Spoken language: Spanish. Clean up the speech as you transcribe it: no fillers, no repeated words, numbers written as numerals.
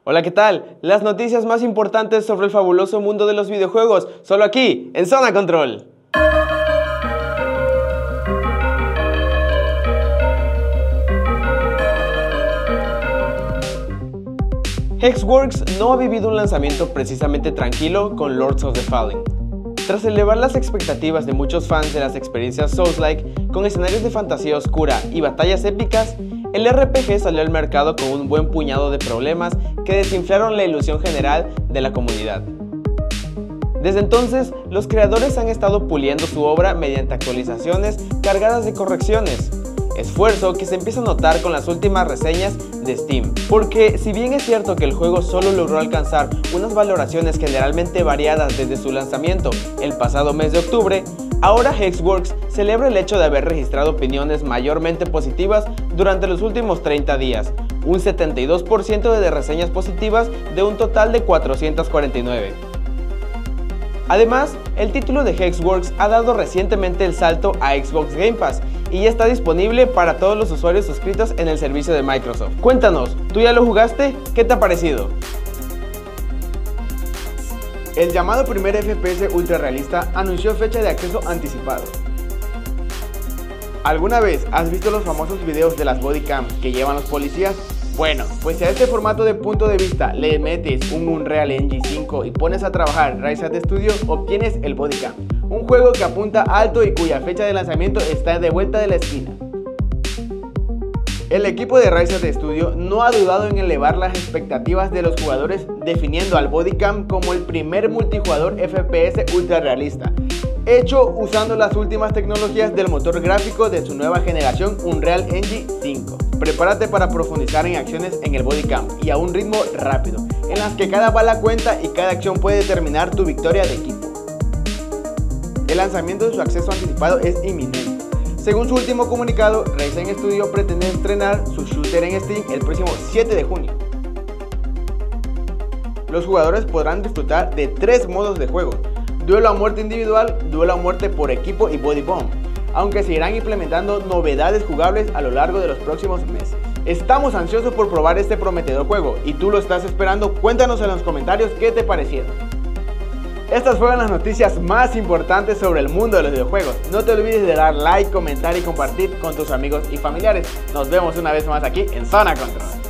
Hola, ¿qué tal? Las noticias más importantes sobre el fabuloso mundo de los videojuegos, solo aquí, en Zona Control. Hexworks no ha vivido un lanzamiento precisamente tranquilo con Lords of the Fallen. Tras elevar las expectativas de muchos fans de las experiencias Souls-like con escenarios de fantasía oscura y batallas épicas, el RPG salió al mercado con un buen puñado de problemas que desinflaron la ilusión general de la comunidad. Desde entonces, los creadores han estado puliendo su obra mediante actualizaciones cargadas de correcciones, esfuerzo que se empieza a notar con las últimas reseñas de Steam, porque si bien es cierto que el juego solo logró alcanzar unas valoraciones generalmente variadas desde su lanzamiento el pasado mes de octubre, ahora Hexworks celebra el hecho de haber registrado opiniones mayormente positivas durante los últimos 30 días, un 72% de reseñas positivas de un total de 449. Además, el título de Hexworks ha dado recientemente el salto a Xbox Game Pass y ya está disponible para todos los usuarios suscritos en el servicio de Microsoft. Cuéntanos, ¿tú ya lo jugaste? ¿Qué te ha parecido? El llamado primer FPS ultra realista anunció fecha de acceso anticipado. ¿Alguna vez has visto los famosos videos de las bodycams que llevan los policías? Bueno, pues si a este formato de punto de vista le metes un Unreal Engine 5 y pones a trabajar RiseAt Studio, obtienes el Bodycam, un juego que apunta alto y cuya fecha de lanzamiento está de vuelta de la esquina. El equipo de RiseAt Studio no ha dudado en elevar las expectativas de los jugadores, definiendo al Bodycam como el primer multijugador FPS ultra realista, hecho usando las últimas tecnologías del motor gráfico de su nueva generación Unreal Engine 5. Prepárate para profundizar en acciones en el Bodycam y a un ritmo rápido, en las que cada bala cuenta y cada acción puede determinar tu victoria de equipo. El lanzamiento de su acceso anticipado es inminente. Según su último comunicado, RiseAt Studio pretende estrenar su shooter en Steam el próximo 7 de junio. Los jugadores podrán disfrutar de 3 modos de juego: duelo a muerte individual, duelo a muerte por equipo y body bomb, aunque se irán implementando novedades jugables a lo largo de los próximos meses. Estamos ansiosos por probar este prometedor juego y tú lo estás esperando. Cuéntanos en los comentarios qué te parecieron. Estas fueron las noticias más importantes sobre el mundo de los videojuegos. No te olvides de dar like, comentar y compartir con tus amigos y familiares. Nos vemos una vez más aquí en Zona Control.